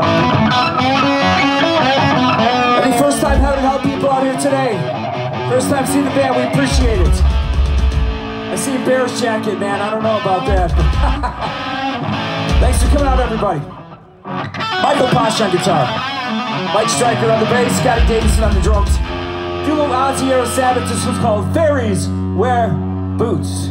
Any first time having help people out here today? First time seeing the band, we appreciate it. I see a Bears jacket, man. I don't know about that. Thanks for coming out, everybody. Michael Posh on guitar. Mike Stryker on the bass. Scotty Davison on the drums. Do a little Ozzy era Sabbath. This one's called Fairies Wear Boots.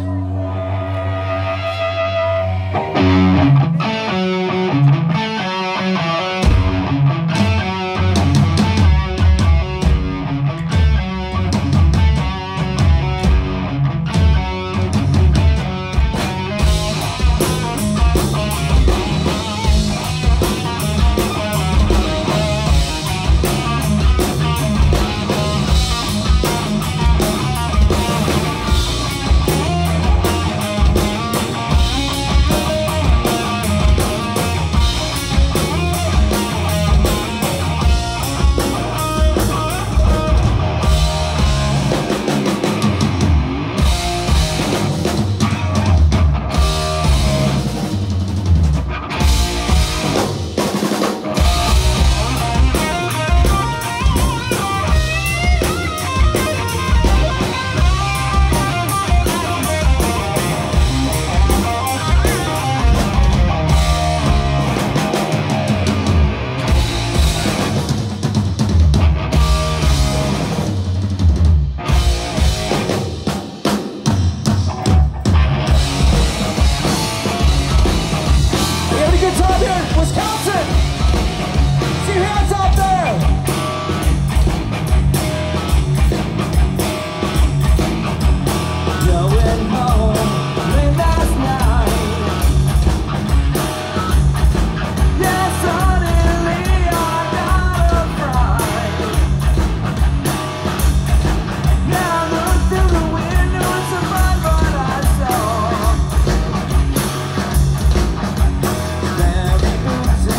Wisconsin! See your hands out there! Going home late last night. Yeah, suddenly I got a fright. Now I look through the window and survive what I saw. Very boots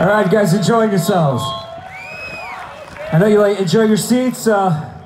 All right, guys, enjoying yourselves. I know you enjoy your seats.